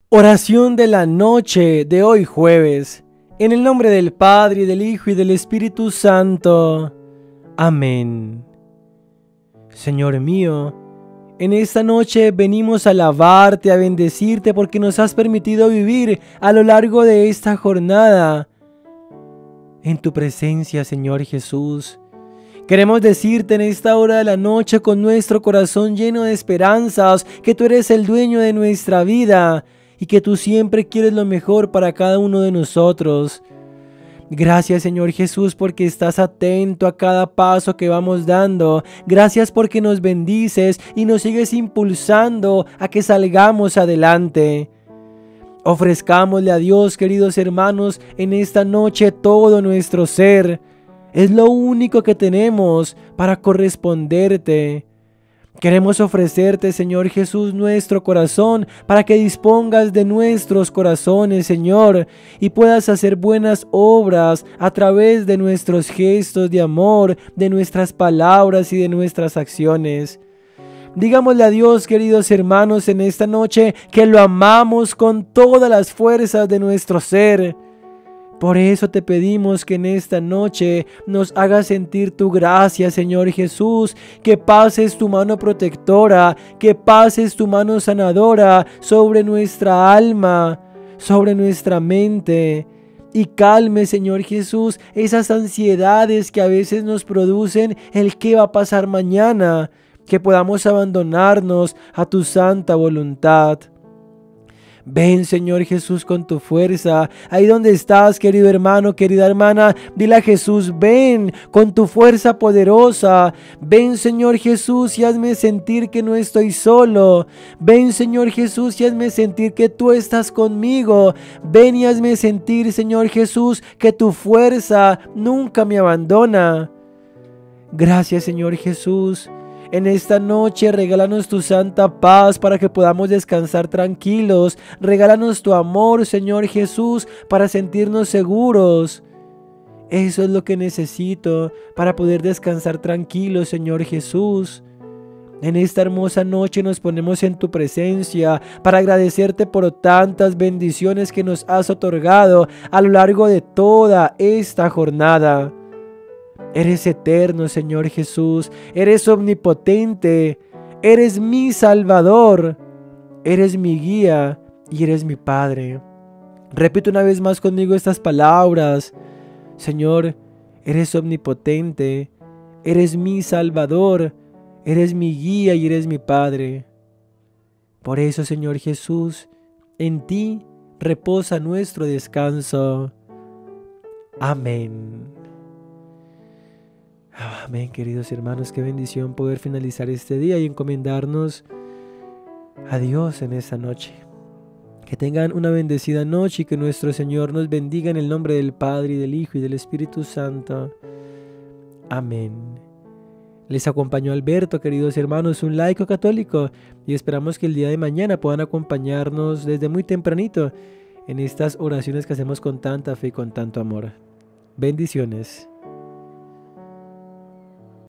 Oración de la noche de hoy jueves. En el nombre del Padre, y del Hijo, y del Espíritu Santo. Amén. Señor mío, en esta noche venimos a alabarte, a bendecirte, porque nos has permitido vivir a lo largo de esta jornada en tu presencia, Señor Jesús. Queremos decirte en esta hora de la noche, con nuestro corazón lleno de esperanzas, que tú eres el dueño de nuestra vida y que tú siempre quieres lo mejor para cada uno de nosotros. Gracias, Señor Jesús, porque estás atento a cada paso que vamos dando. Gracias porque nos bendices y nos sigues impulsando a que salgamos adelante. Ofrezcámosle a Dios, queridos hermanos, en esta noche todo nuestro ser. Es lo único que tenemos para corresponderte. Queremos ofrecerte, Señor Jesús, nuestro corazón para que dispongas de nuestros corazones, Señor, y puedas hacer buenas obras a través de nuestros gestos de amor, de nuestras palabras y de nuestras acciones. Digámosle a Dios, queridos hermanos, en esta noche que lo amamos con todas las fuerzas de nuestro ser. Por eso te pedimos que en esta noche nos hagas sentir tu gracia, Señor Jesús, que pases tu mano protectora, que pases tu mano sanadora sobre nuestra alma, sobre nuestra mente, y calme, Señor Jesús, esas ansiedades que a veces nos producen el qué va a pasar mañana, que podamos abandonarnos a tu santa voluntad. Ven, Señor Jesús, con tu fuerza. Ahí donde estás, querido hermano, querida hermana, dile a Jesús, ven con tu fuerza poderosa. Ven, Señor Jesús, y hazme sentir que no estoy solo. Ven, Señor Jesús, y hazme sentir que tú estás conmigo. Ven y hazme sentir, Señor Jesús, que tu fuerza nunca me abandona. Gracias, Señor Jesús. En esta noche regálanos tu santa paz para que podamos descansar tranquilos. Regálanos tu amor, Señor Jesús, para sentirnos seguros. Eso es lo que necesito para poder descansar tranquilos, Señor Jesús. En esta hermosa noche nos ponemos en tu presencia para agradecerte por tantas bendiciones que nos has otorgado a lo largo de toda esta jornada. Eres eterno, Señor Jesús, eres omnipotente, eres mi Salvador, eres mi guía y eres mi Padre. Repite una vez más conmigo estas palabras. Señor, eres omnipotente, eres mi Salvador, eres mi guía y eres mi Padre. Por eso, Señor Jesús, en ti reposa nuestro descanso. Amén. Amén, queridos hermanos, qué bendición poder finalizar este día y encomendarnos a Dios en esta noche. Que tengan una bendecida noche y que nuestro Señor nos bendiga en el nombre del Padre, y del Hijo, y del Espíritu Santo. Amén. Les acompañó Alberto, queridos hermanos, un laico católico, y esperamos que el día de mañana puedan acompañarnos desde muy tempranito en estas oraciones que hacemos con tanta fe y con tanto amor. Bendiciones.